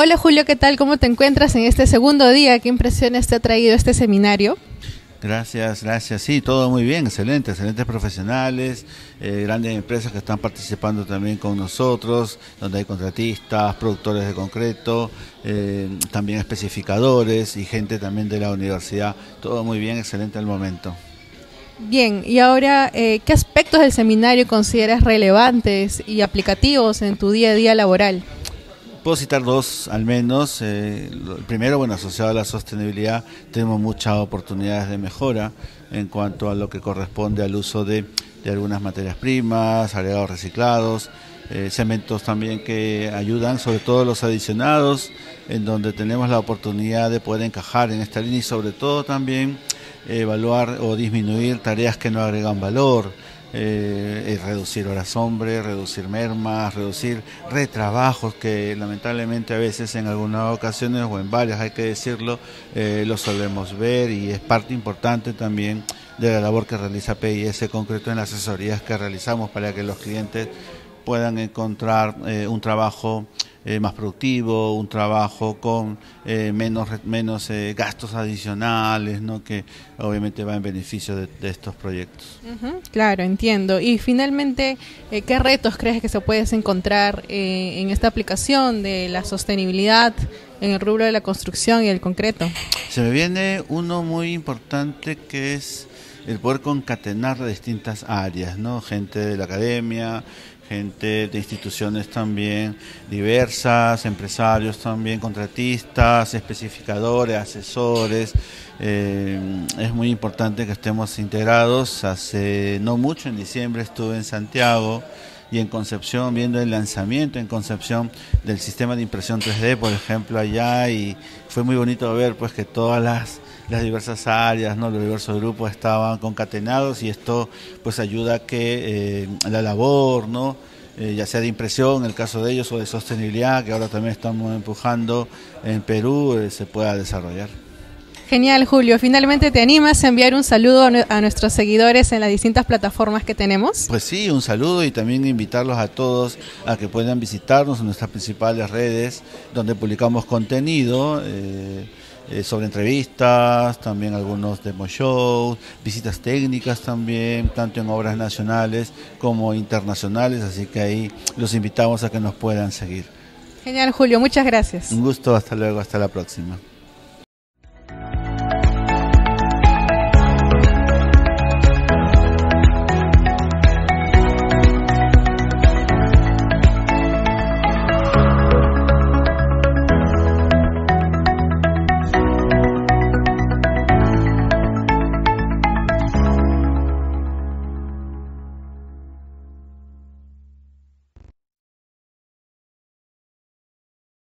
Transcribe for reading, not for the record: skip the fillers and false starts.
Hola Julio, ¿qué tal? ¿Cómo te encuentras en este segundo día? ¿Qué impresiones te ha traído este seminario? Gracias, gracias. Sí, todo muy bien, excelente, excelentes profesionales, grandes empresas que están participando también con nosotros, donde hay contratistas, productores de concreto, también especificadores y gente también de la universidad. Todo muy bien, excelente al momento. Bien, y ahora, ¿qué aspectos del seminario consideras relevantes y aplicativos en tu día a día laboral? Puedo citar dos al menos. El primero, bueno, asociado a la sostenibilidad, tenemos muchas oportunidades de mejora en cuanto a lo que corresponde al uso de algunas materias primas, agregados reciclados, cementos también que ayudan, sobre todo los adicionados, en donde tenemos la oportunidad de poder encajar en esta línea y sobre todo también evaluar o disminuir tareas que no agregan valor. Reducir horas hombre, reducir mermas, reducir retrabajos que lamentablemente a veces en algunas ocasiones o en varias hay que decirlo, lo solemos ver y es parte importante también de la labor que realiza PIS Concreto en las asesorías que realizamos para que los clientes puedan encontrar un trabajo más productivo, un trabajo con menos gastos adicionales, ¿no? Que obviamente va en beneficio de estos proyectos. Claro, entiendo. Y finalmente, ¿qué retos crees que se puedes encontrar en esta aplicación de la sostenibilidad en el rubro de la construcción y el concreto? Se me viene uno muy importante que es el poder concatenar las distintas áreas, ¿no? Gente de la academia, gente de instituciones también diversas, empresarios también, contratistas, especificadores, asesores. Es muy importante que estemos integrados. Hace no mucho, en diciembre, estuve en Santiago y en Concepción viendo el lanzamiento en Concepción del sistema de impresión 3D, por ejemplo, allá, y fue muy bonito ver pues que todas las diversas áreas, ¿no? Los diversos grupos estaban concatenados y esto pues ayuda a que la labor, ¿no? Ya sea de impresión, en el caso de ellos, o de sostenibilidad, que ahora también estamos empujando en Perú, se pueda desarrollar. Genial, Julio. Finalmente, ¿te animas a enviar un saludo a nuestros seguidores en las distintas plataformas que tenemos? Pues sí, un saludo y también invitarlos a todos a que puedan visitarnos en nuestras principales redes, donde publicamos contenido sobre entrevistas, también algunos demo shows, visitas técnicas también, tanto en obras nacionales como internacionales, así que ahí los invitamos a que nos puedan seguir. Genial, Julio. Muchas gracias. Un gusto, hasta luego, hasta la próxima.